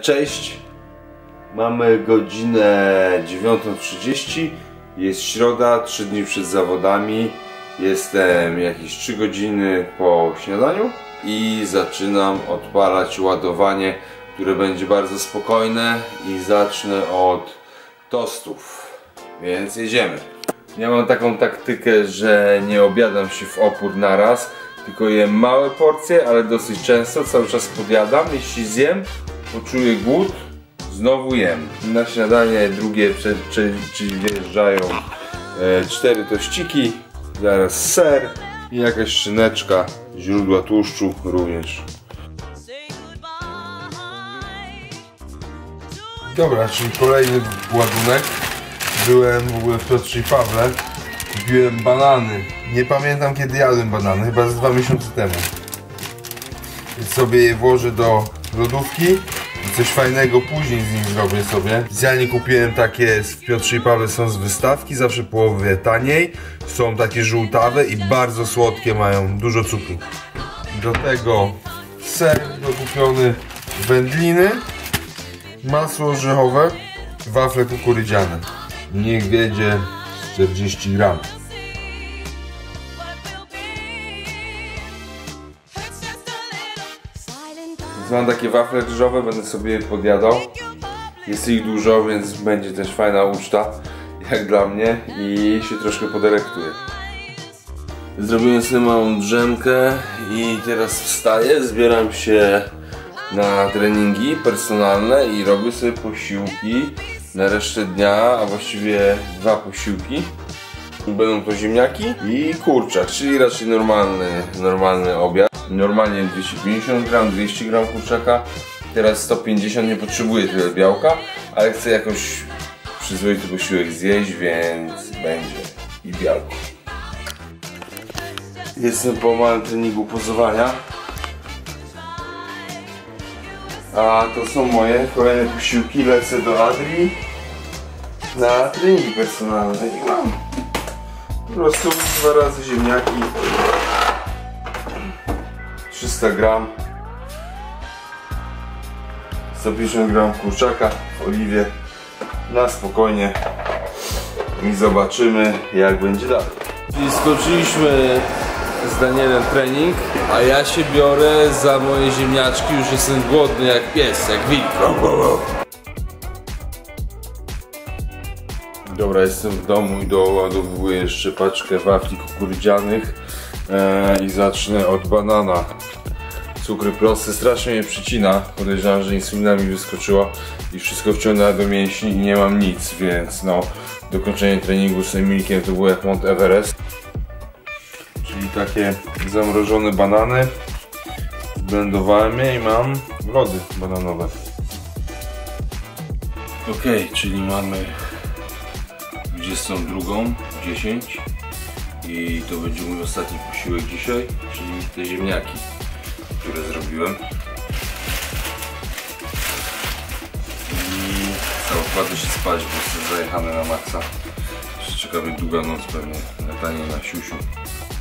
Cześć, mamy godzinę 9:30, jest środa, 3 dni przed zawodami. Jestem jakieś 3 godziny po śniadaniu i zaczynam odpalać ładowanie, które będzie bardzo spokojne i zacznę od tostów, więc jedziemy. Ja mam taką taktykę, że nie obiadam się w opór naraz, tylko jem małe porcje, ale dosyć często, cały czas podjadam. Jeśli zjem, poczuję głód, znowu jem. Na śniadanie drugie czyli wjeżdżają 4 tościki, zaraz ser i jakaś szyneczka, źródła tłuszczu również. Dobra, czyli kolejny ładunek. Byłem w ogóle w Piotrze i Pawle. Kupiłem banany. Nie pamiętam kiedy jadłem banany, chyba z 2 miesiące temu. Więc sobie je włożę do lodówki i coś fajnego później z nich zrobię sobie. Specjalnie kupiłem takie w Piotrze i Pawle, są z wystawki, zawsze połowę taniej. Są takie żółtawe i bardzo słodkie, mają dużo cukru. Do tego ser dokupiony, wędliny, masło orzechowe, wafle kukurydziane. Niech wiedzie 40 gram. Mam takie wafle ryżowe, będę sobie je podjadał. Jest ich dużo, więc będzie też fajna uczta, jak dla mnie, i się troszkę podelektuję. Zrobiłem sobie małą drzemkę i teraz wstaję, zbieram się na treningi personalne i robię sobie posiłki na resztę dnia, a właściwie 2 posiłki. Będą to ziemniaki i kurczak, czyli raczej normalny obiad. Normalnie 250 gram, 200 gram kurczaka, teraz 150, nie potrzebuję tyle białka, ale chcę jakoś przyzwoity posiłek zjeść, więc będzie i białko. Jestem po małym treningu pozowania. A to są moje kolejne posiłki, lecę do Adri na treningi personalne i mam po prostu 2 razy ziemniaki, 300 gram, 150 gram kurczaka w oliwie, na spokojnie i zobaczymy jak będzie dalej. Czyli skończyliśmy z Danielem trening, a ja się biorę za moje ziemniaczki, już jestem głodny jak pies, jak wilk. Dobra, jestem w domu i doładowuję jeszcze paczkę wafli kukurydzianych i zacznę od banana. Cukry proste, strasznie mnie przycina, podejrzewam, że insulina mi wyskoczyła i wszystko wciągnęła do mięśni i nie mam nic, więc no, dokończenie treningu z Emilkiem to było jak Mount Everest. Czyli takie zamrożone banany, zblendowałem je i mam lody bananowe. Ok, czyli mamy 22:10 i to będzie mój ostatni posiłek dzisiaj, czyli te ziemniaki, które zrobiłem. I co, kładę się spać, bo jestem zajechany na maksa. Jeszcze czeka mnie długa noc pewnie, latanie na siusiu.